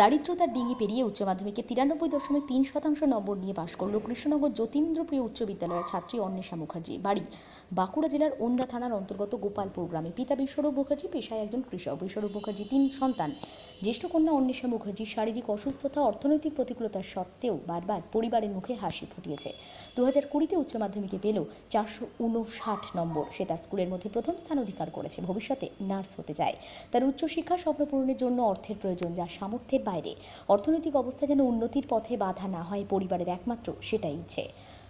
দারিদ্রতার ডিঙি পেরিয়ে উচ্চ মাধ্যমিকে 93.3% নম্বর নিয়ে পাশ করল কৃষ্ণনগর যতীন্দ্রপ্রিয় উচ্চ বিদ্যালয়ের ছাত্রী অন্বেষা মুখার্জি। বাড়ি বাঁকুড়া জেলার ওন্দা থানার অন্তর্গত গোপালপুর গ্রামে। পিতা বিশ্বরূপ মুখার্জি পেশায় একজন কৃষক। বিশ্বরূপ মুখার্জি 3 সন্তান। জ্যেষ্ঠ কন্যা অন্বেষা মুখার্জি শারীরিক অসুস্থতা, অর্থনৈতিক প্রতিকূলতার সত্ত্বেও বারবার পরিবারের মুখে হাসি ফুটিয়েছে। 2020-তে উচ্চ মাধ্যমিকে পেল 459 নম্বর। সে তার স্কুলের মধ্যে প্রথম স্থান অধিকার করেছে। ভবিষ্যতে নার্স হতে চায়। তার উচ্চশিক্ষা স্বপ্ন পূরণের জন্য অর্থের প্রয়োজন, যা সামর্থ্যের বাইরে। অর্থনৈতিক অবস্থা যেন উন্নতির পথে বাধা না হয়, পরিবারের একমাত্র সেটাই ইচ্ছে।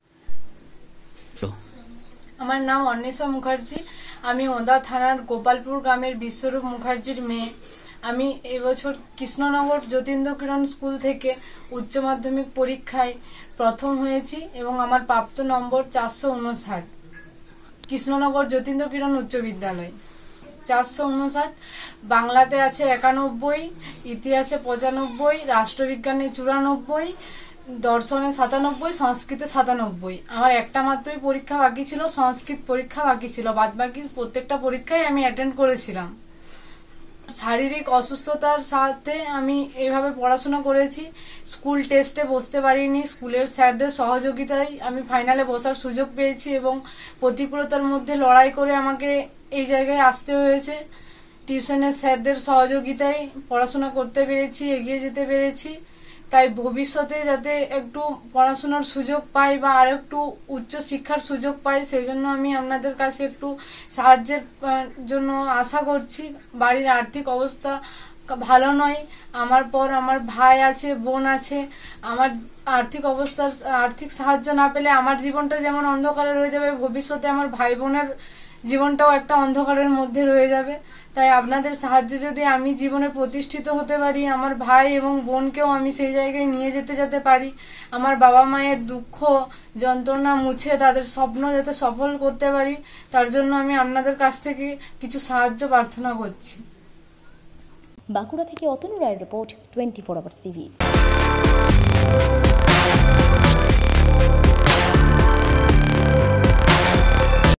আমার নাম অন্বেষা মুখার্জি। আমি ওন্দা থানার গোপালপুর গ্রামের বিশ্বরূপ মুখার্জির মেয়ে। আমি এবছর কৃষ্ণনগর যতীন্দ্রকিরণ স্কুল থেকে উচ্চ মাধ্যমিক পরীক্ষায় প্রথম হয়েছি এবং আমার প্রাপ্ত নম্বর 459। কৃষ্ণনগর যতীন্দ্রকিরণ উচ্চ বিদ্যালয় 459। বাংলাতে আছে 91, ইতিহাসে 95, রাষ্ট্রবিজ্ঞানে 94, দর্শনে 97, সংস্কৃতে 97। আমার একটা মাত্রই পরীক্ষা বাকি ছিল, সংস্কৃত পরীক্ষা বাকি ছিল। বাদ বাকি প্রত্যেকটা পরীক্ষায় আমি অ্যাটেন্ড করেছিলাম। শারীরিক অসুস্থতার সাথে আমি এইভাবে পড়াশোনা করেছি। স্কুল টেস্টে বসতে পারিনি। স্কুলের স্যারদের সহযোগিতায় আমি ফাইনালে বসার সুযোগ পেয়েছি এবং প্রতিকূলতার মধ্যে লড়াই করে আমাকে এই জায়গায় আসতে হয়েছে। টিউশনের স্যারদের সহযোগিতায় পড়াশোনা করতে পেরেছি, এগিয়ে যেতে পেরেছি। তাই ভবিষ্যতে যাতে একটু পড়াশোনার সুযোগ পাই বা আর একটু উচ্চ শিক্ষার সুযোগ পাই, সেই জন্য আমি আপনাদের কাছে একটু সাহায্যের জন্য আশা করছি। বাড়ির আর্থিক অবস্থা ভালো নয়। আমার পর আমার ভাই আছে, বোন আছে। আমার আর্থিক সাহায্য না পেলে আমার জীবনটা যেমন অন্ধকারে রয়ে যাবে, ভবিষ্যতে আমার ভাই বোনের জীবনটাও একটা অন্ধকারের মধ্যে রয়ে যাবে। তাই আপনাদের সাহায্যে যদি আমি জীবনে প্রতিষ্ঠিত হতে পারি, আমার ভাই এবং বোনকেও আমি সেই জায়গায় নিয়ে যেতে পারি, আমার বাবা মায়ের দুঃখ যন্ত্রণা মুছে তাদের স্বপ্ন যাতে সফল করতে পারি, তার জন্য আমি আপনাদের কাছ থেকে কিছু সাহায্য প্রার্থনা করছি। বাঁকুড়া থেকে অতনু রায়ের রিপোর্ট, 24 আওয়ার্স টিভি।